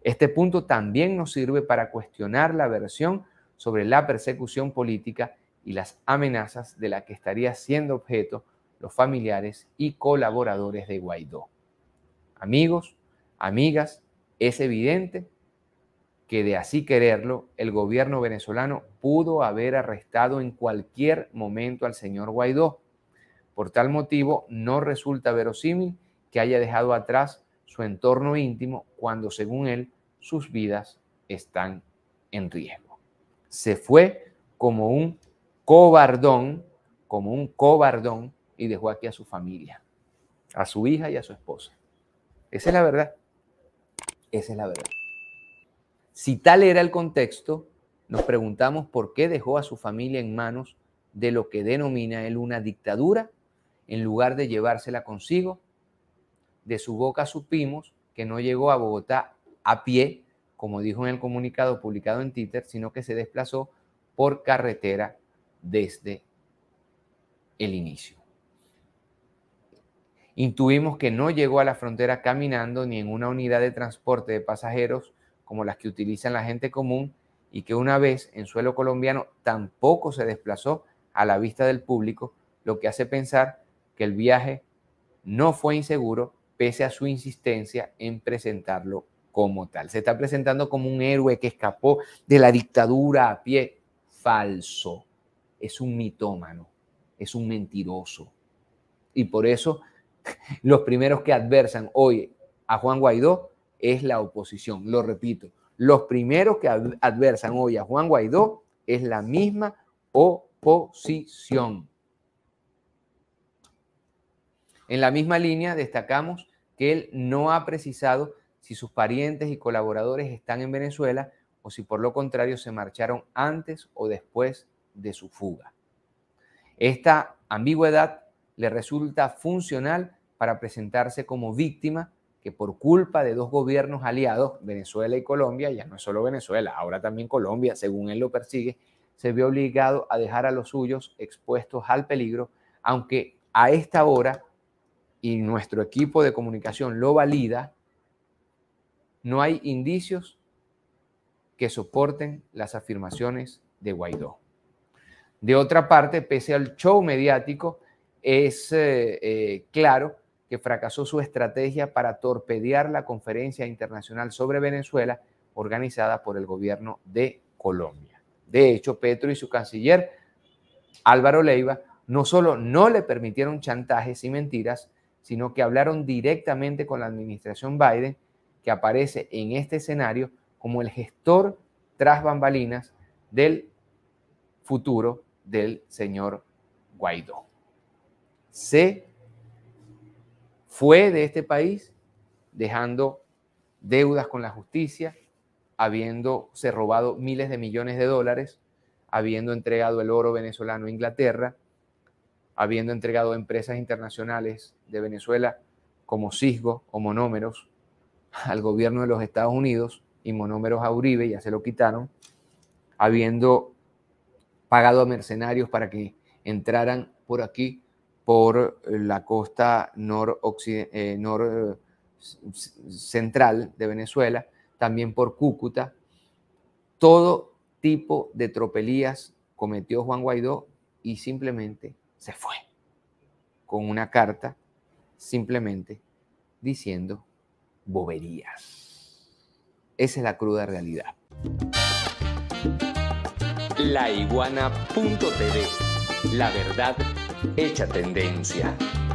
Este punto también nos sirve para cuestionar la versión sobre la persecución política y las amenazas de la que estaría siendo objeto los familiares y colaboradores de Guaidó. Amigos, amigas, es evidente que de así quererlo, el gobierno venezolano pudo haber arrestado en cualquier momento al señor Guaidó. Por tal motivo, no resulta verosímil que haya dejado atrás su entorno íntimo cuando, según él, sus vidas están en riesgo. Se fue como un cobardón y dejó aquí a su familia, a su hija y a su esposa. Esa es la verdad. Esa es la verdad. Si tal era el contexto, nos preguntamos por qué dejó a su familia en manos de lo que denomina él una dictadura, en lugar de llevársela consigo. De su boca supimos que no llegó a Bogotá a pie, como dijo en el comunicado publicado en Twitter, sino que se desplazó por carretera desde el inicio. Intuimos que no llegó a la frontera caminando ni en una unidad de transporte de pasajeros como las que utilizan la gente común, y que una vez en suelo colombiano tampoco se desplazó a la vista del público, lo que hace pensar que el viaje no fue inseguro pese a su insistencia en presentarlo como tal. Se está presentando como un héroe que escapó de la dictadura a pie. Falso. Es un mitómano, es un mentiroso. Y por eso los primeros que adversan hoy a Juan Guaidó es la oposición. Lo repito, los primeros que adversan hoy a Juan Guaidó es la misma oposición. En la misma línea destacamos que él no ha precisado si sus parientes y colaboradores están en Venezuela o si por lo contrario se marcharon antes o después de su fuga. Esta ambigüedad le resulta funcional para presentarse como víctima que por culpa de dos gobiernos aliados, Venezuela y Colombia, ya no es solo Venezuela, ahora también Colombia, según él lo persigue, se vio obligado a dejar a los suyos expuestos al peligro, aunque a esta hora, y nuestro equipo de comunicación lo valida, no hay indicios que soporten las afirmaciones de Guaidó. De otra parte, pese al show mediático, es claro que fracasó su estrategia para torpedear la conferencia internacional sobre Venezuela organizada por el gobierno de Colombia. De hecho, Petro y su canciller Álvaro Leiva no solo no le permitieron chantajes y mentiras, sino que hablaron directamente con la administración Biden, que aparece en este escenario como el gestor tras bambalinas del futuro del señor Guaidó. Se fue de este país dejando deudas con la justicia, habiéndose robado miles de millones de dólares, habiendo entregado el oro venezolano a Inglaterra, habiendo entregado empresas internacionales de Venezuela como Sisgo o Monómeros al gobierno de los Estados Unidos y Monómeros a Uribe, ya se lo quitaron, habiendo pagado a mercenarios para que entraran por aquí, por la costa central de Venezuela, también por Cúcuta. Todo tipo de tropelías cometió Juan Guaidó y simplemente se fue con una carta simplemente diciendo boberías. Esa es la cruda realidad. laiguana.tv, la verdad hecha tendencia.